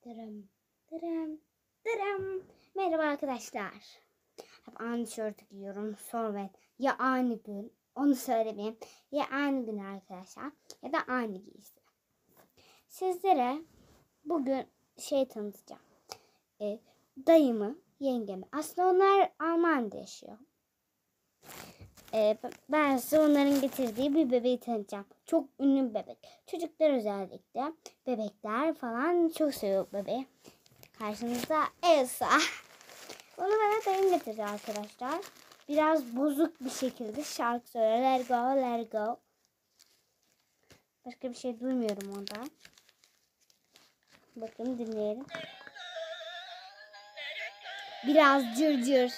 Dırım, dırım, dırım. Merhaba arkadaşlar. Hep aynı tişörtü giyiyorum. Sonra ya aynı gün, onu söylemeyeyim. Ya aynı gün arkadaşlar ya da aynı giysi. Sizlere bugün tanıtacağım. Dayımı, yengemi. Aslında onlar Almanya'da yaşıyor. Ben size onların getirdiği bir bebeği tanıtacağım. Çok ünlü bir bebek. Çocuklar özellikle bebekler falan çok seviyor bebeği. Karşınızda Elsa. Onu bana dayım getirdi arkadaşlar. Biraz bozuk bir şekilde şarkı söylüyor. Let go, let go. Başka bir şey duymuyorum ondan. Bakın dinleyelim. Biraz cırcır.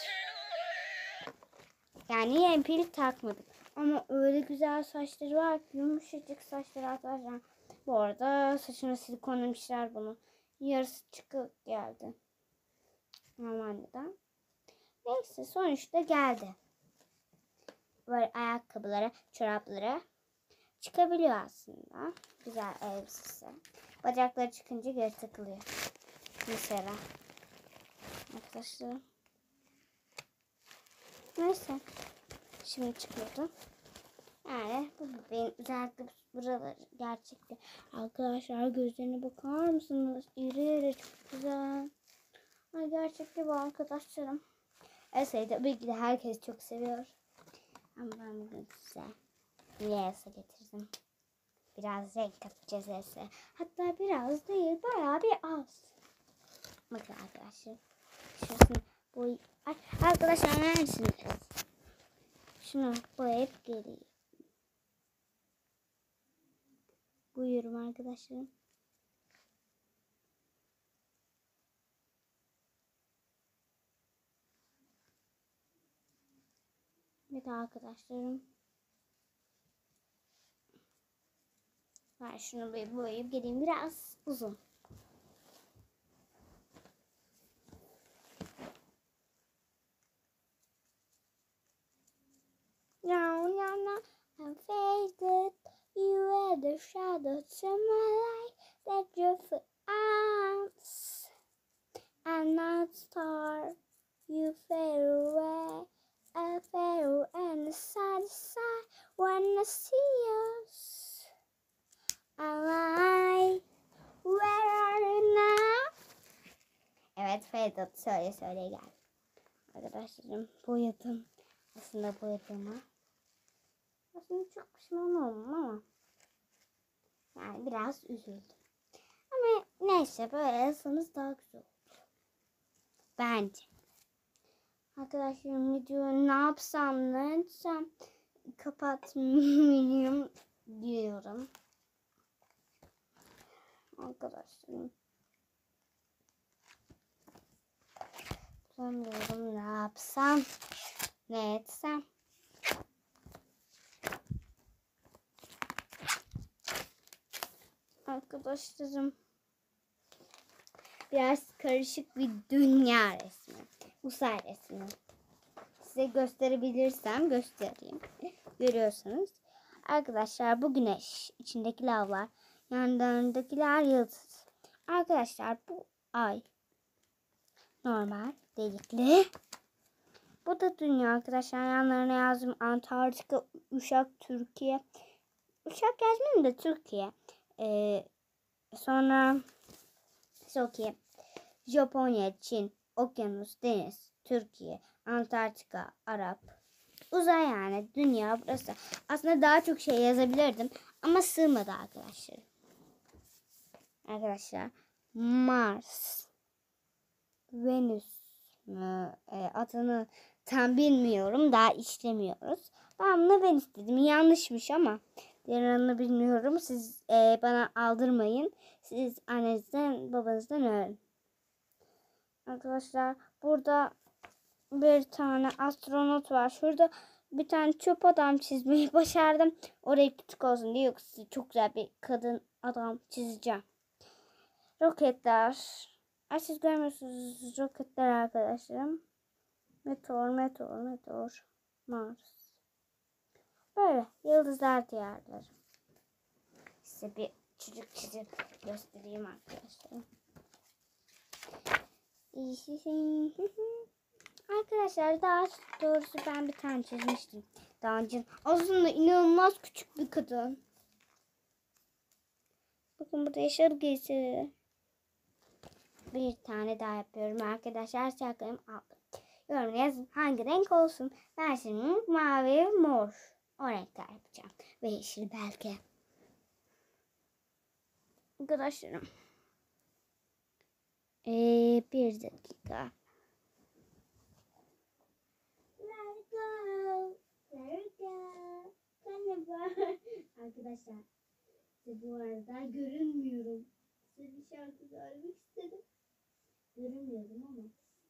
Yani yempil takmadım. Ama öyle güzel saçları var ki, yumuşacık saçları arkadaşlar. Bu arada saçına silikonlamışlar bunu. Yarısı çıkıp geldi. Almanya'dan. Neyse sonuçta geldi. Böyle ayakkabıları, çorapları çıkabiliyor aslında. Güzel elbisesi. Bacakları çıkınca geri takılıyor. Mesela. Arkadaşlar. Neyse. Şimdi çıkıyordu. Yani bu bebeğin özellikle buraları gerçekten. Arkadaşlar gözlerine bakar mısınız? İri iri çok güzel. Ay gerçekten bu arkadaşlarım. Elsa'yı tabii ki de herkes çok seviyor. Ama ben bugün size Elsa getirdim. Biraz renk katacağız Elsa. Hatta biraz değil, bayağı bir az. Bakın arkadaşlar. Şurasını boyayıp. Arkadaşlar neredesiniz? Şunu boyayıp geleyim. Buyurun arkadaşlarım. Evet arkadaşlarım. Ben şunu boyayıp geleyim. Biraz uzun. No, I'm faded. You are the shadow to my light that you feel us. I'm not star. You fade away. I fade away and the side when I see us. Am where are you now? Evet faded söyle gel. Arkadaşlarım boyadım. Aslında boyadığıma. Aslında çok pişman oldum ama. Yani biraz üzüldüm. Ama neyse böyle yazsanız daha güzel olur. Bence. Arkadaşlarım videoyu ne yapsam ne etsem kapatmayayım diyorum. Arkadaşlarım. Bilmiyorum ne yapsam ne etsem. Arkadaşlarım. Biraz karışık bir dünya resmi. Uzay resmi. Size gösterebilirsem göstereyim. Görüyorsunuz. Arkadaşlar bu güneş. İçindeki lavlar. Yanlarındakiler yıldız. Arkadaşlar bu ay. Normal. Delikli. Bu da dünya arkadaşlar. Yanlarına yazdım. Antarktika, Uşak, Türkiye. Uşak yazmayayım da Türkiye. Sonra Soki, Japonya, Çin, Okyanus, Deniz, Türkiye, Antarktika, Arap. Uzay yani dünya burası. Aslında daha çok şey yazabilirdim ama sığmadı arkadaşlar. Arkadaşlar Mars, Venüs mü adını tam bilmiyorum, daha işlemiyoruz. Ben buna Venüs dedim, yanlışmış ama diğer adını bilmiyorum. Siz bana aldırmayın. Siz annenizden babanızdan öğrenin. Arkadaşlar burada bir tane astronot var. Şurada bir tane çöp adam çizmeyi başardım. Orayı küçük olsun diye, yoksa çok güzel bir kadın adam çizeceğim. Roketler. Ay siz görmüyorsunuz roketler arkadaşlarım. Meteor. Mars. Böyle yıldızlar diyarları. Size bir çocuk çizip göstereyim arkadaşlar. Arkadaşlar daha doğrusu ben bir tane çizmiştim. Daha önce aslında inanılmaz küçük bir kadın. Bakın burada yaşar giysi. Bir tane daha yapıyorum arkadaşlar. Şarkımı aldım. Yorum yazın hangi renk olsun. Ben şimdi mavi, mor. O renkler yapacağım. Ve yeşil belki. Arkadaşlarım. Bir dakika. Let go. Let go. Arkadaşlar. Bu arada görünmüyorum. Size bir şarkı söylemek istedim. Görünmüyorum ama.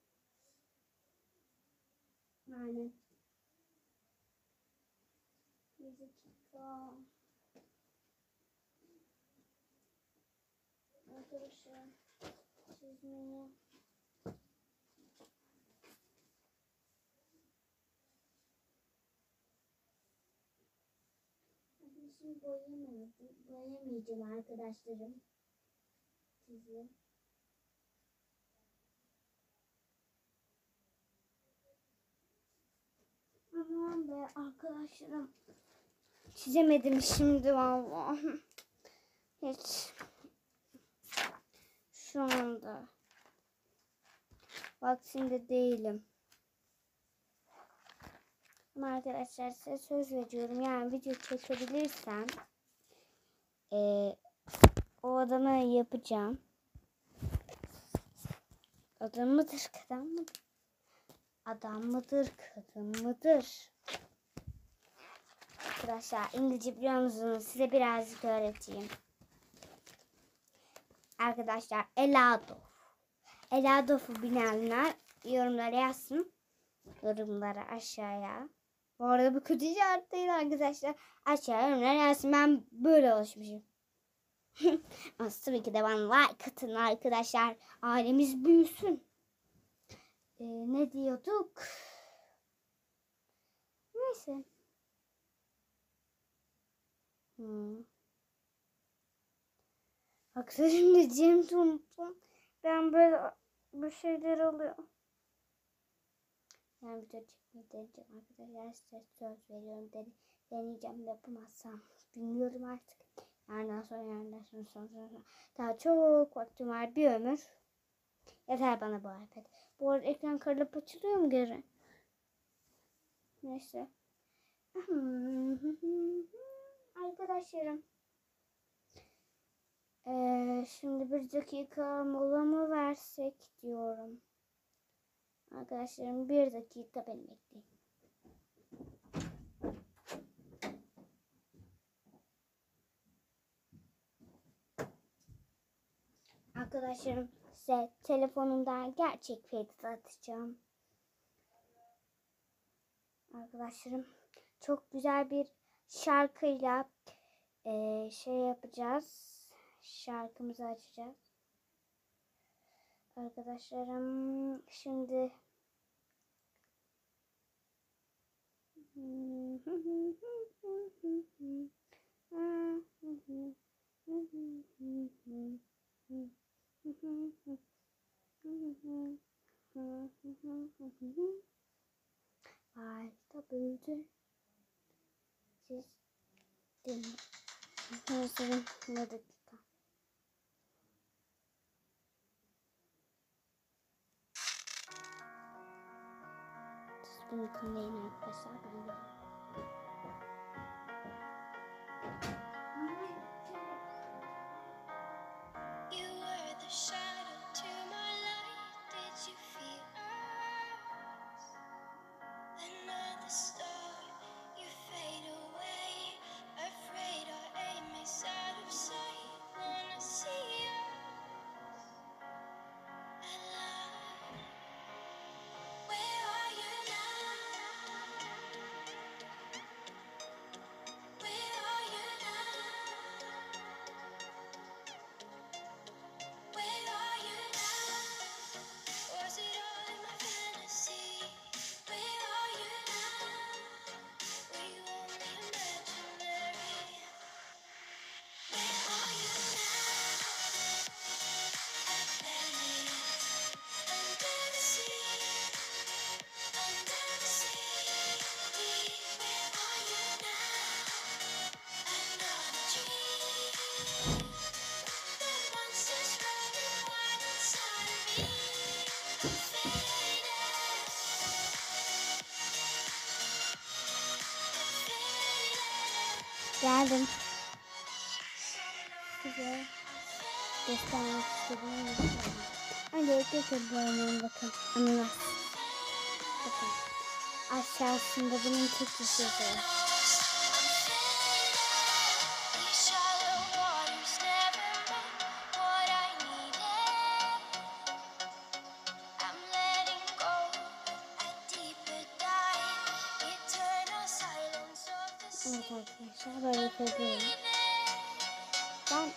Yani. Bir dakika. Arkadaşlar. Çizmeye. Şimdi boyamayacağım arkadaşlarım. Sizi. Aman be arkadaşlarım. Çizemedim şimdi vallahi. Hiç. Şu anda. Vaktinde değilim. Ama arkadaşlar size söz veriyorum. Yani video çekebilirsem o adamı yapacağım. Adam mıdır, kadın mıdır? Adam mıdır, kadın mıdır? Arkadaşlar İngilizce biliyor musunuz? Size birazcık öğreteyim. Arkadaşlar Eladof. Eladof'u bilenler yorumlara yazsın. Yorumlara aşağıya. Bu arada bu kötü işaret değil arkadaşlar. Aşağıya yorumlara yazsın. Ben böyle alışmışım. Ama tabii ki de bana like atın arkadaşlar. Ailemiz büyüsün. Ne diyorduk? Neyse. Arkadaşlar ne diyeceğimi unuttum. Ben böyle bir şeyler oluyor. Yani video çekmeyi deneyeceğim arkadaşlar. Size söz veriyorum. Deneyeceğim, yapamazsam bilmiyorum artık. Yarından sonra. Daha çok vaktim var. Bir ömür. Yeter bana bu iPad. Bu arada ekran kırılıp açılıyor mu geri? Neyse. Arkadaşlarım. Şimdi bir dakika mola mı versek diyorum. Arkadaşlarım bir dakika beni bekleyin. Arkadaşlarım size telefonumdan gerçek fiyatı atacağım. Arkadaşlarım çok güzel bir şarkıyla şey yapacağız. Şarkımızı açacağız. Arkadaşlarım şimdi harika büyüdü. Siz dinleyin. Arkadaşlarım bir dakika. Siz bunu dinleyin arkadaşlar. Ben de. geldim. Size göstermek istediğim bir şey var. Öncelikle kırmızı bakın. Ananas. Bakın. Aşağısında bunun Türkçesi yazıyor. Evet arkadaşlar böyle yapıyorum. Ben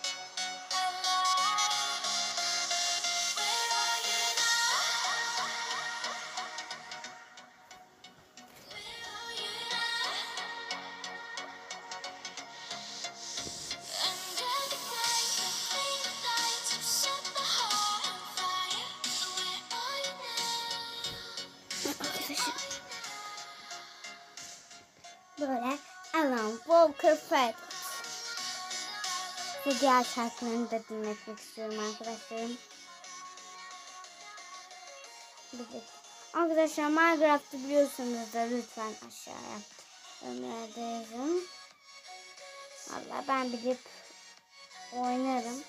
böyle Alan Walker Fett ve diğer şarkılarını da dinletmek istiyorum arkadaşlarım. Arkadaşlar Minecraft'ı biliyorsunuz da lütfen aşağıya yorumlarda yazın. Valla ben bilip oynarım.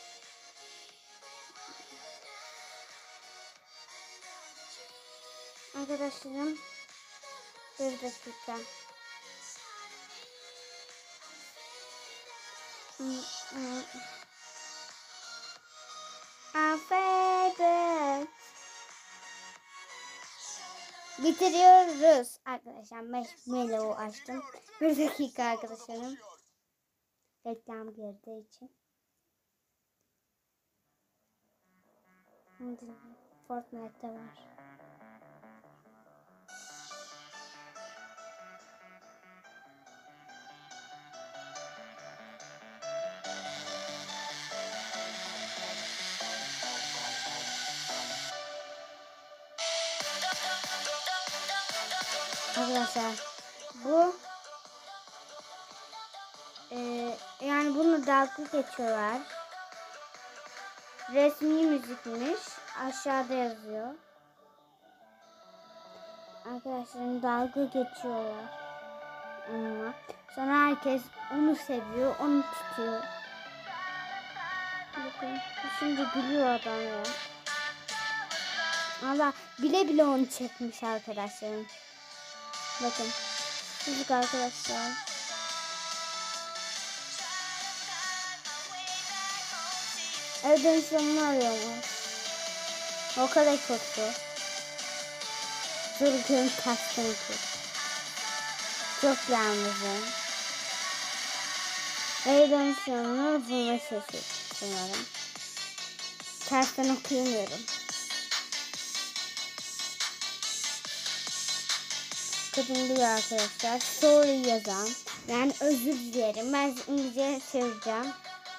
Arkadaşlarım bir dakika. Affedin. Bitiriyoruz arkadaşlar. Marshmallow açtım. Bir dakika arkadaşlarım. Reklam girdiği için. Fortnite'da var. Arkadaşlar bu yani bunu dalga geçiyorlar. Resmi müzikmiş. Aşağıda yazıyor. Arkadaşlarım dalga geçiyorlar. Ama sonra herkes onu seviyor, onu tutuyor. Bakın şimdi gülüyor adam ya. Allah bile bile onu çekmiş arkadaşlarım. Bakın. Çocuk arkadaşlar. Evden sonunu arıyorlar. O kadar kötü. Çocukların tersten kötü. Çok yalnızım. Evden sonunu bulma şaşırtıyorum. Tersten okuyamıyorum. Kadın diyor arkadaşlar. Sorry yazan. Yani özür dilerim. Ben İngilizce çevireceğim.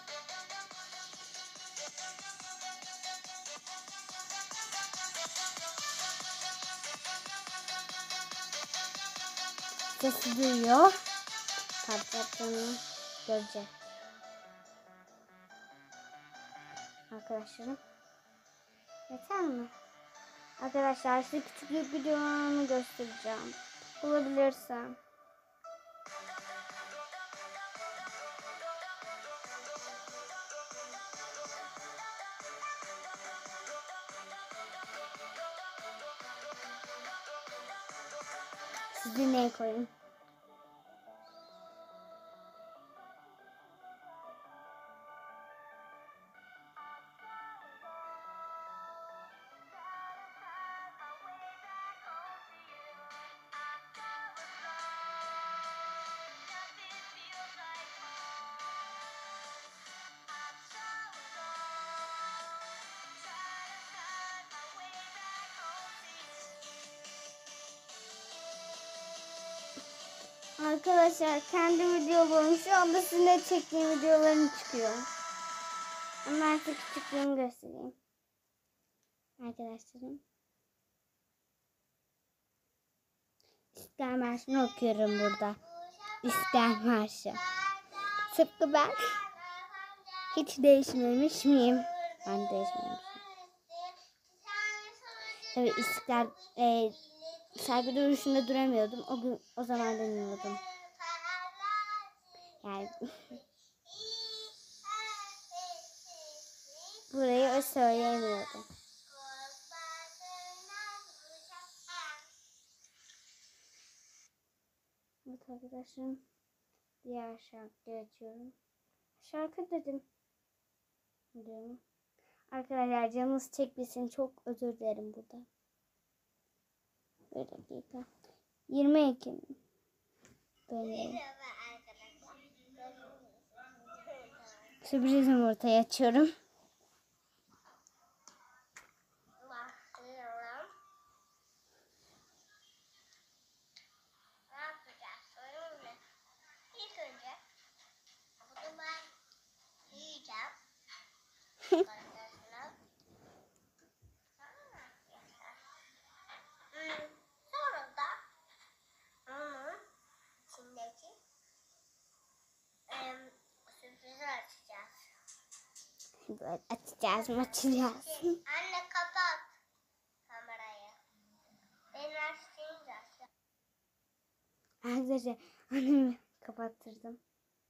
Sesi duyuyor. Patlattığını görecek. Arkadaşlarım. Yeter mi? Arkadaşlar size küçük bir videomu göstereceğim. Bulabilirsem. Siz dinleyin koyun. Arkadaşlar kendi videolarım şu anda sizinle çektiğim videolarım çıkıyor. Ama size küçüklüğümü göstereyim. Arkadaşlarım. İstiklal Marşı'nı okuyorum burada. İstiklal Marşı. Tıpkı ben hiç değişmemiş miyim? Ben değişmemişim. Tabii İstiklal saygı duruşunda duramıyordum. O zaman deniyordum. Yani burayı söyleyemiyordum. Evet arkadaşım. Diğer şarkıyı açıyorum. Şarkı dedim. Diyorum. Arkadaşlar canınız çekmesin. Çok özür dilerim burada. Bir dakika. 20 Ekim. Böyle. Sürpriz yumurtayı açıyorum. Sonra da onun içindeki sürprizi açacağız. Böyle açacağız. Anne kapat kamerayı. Ben açtığımda aç. Arkadaşlar annemi kapattırdım.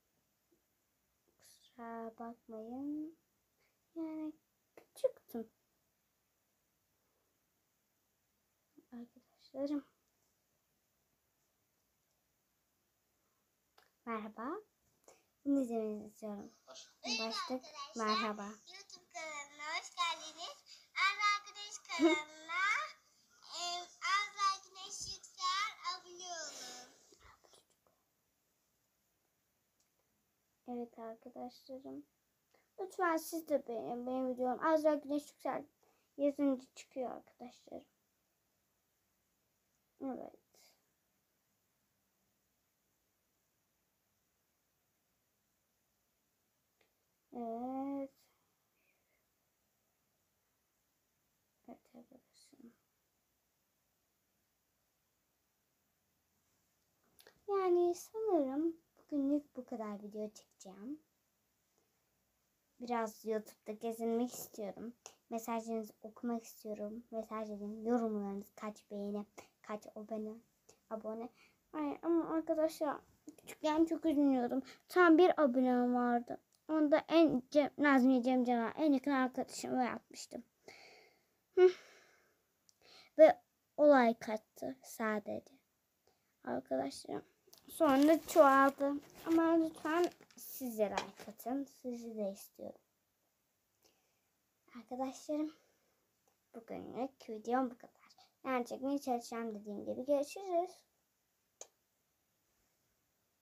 Kusura bakmayın. Yani küçüktüm. Arkadaşlarım. Merhaba. Bunu izlemenizi istiyorum. Başlık merhaba. YouTube kanalına hoş geldiniz. Azra Güneş kanalına Azra Güneş Yüksel abone olun. Evet arkadaşlarım. Lütfen siz de benim videom Azra Güneş Yüksel yazınca çıkıyor arkadaşlarım. Evet. Evet. Evet arkadaşım. Yani sanırım bugünlük bu kadar video çekeceğim. Biraz YouTube'da gezinmek istiyorum. Mesajlarınızı okumak istiyorum. Mesajlarınız, yorumlarınız, kaç beğeni, kaç abone. Ay, ama arkadaşlar küçükken çok üzülüyordum. Tam bir abonem vardı. Onda Nazmiye Cemcan'a en yakın arkadaşımı yapmıştım. Ve olay kattı sadece. Arkadaşlarım. Sonra çoğaldı. Ama lütfen siz de like atın. Sizi de istiyorum. Arkadaşlarım. Bugünlük videom bu kadar. Yani çekmeye çalışacağım dediğim gibi. Görüşürüz.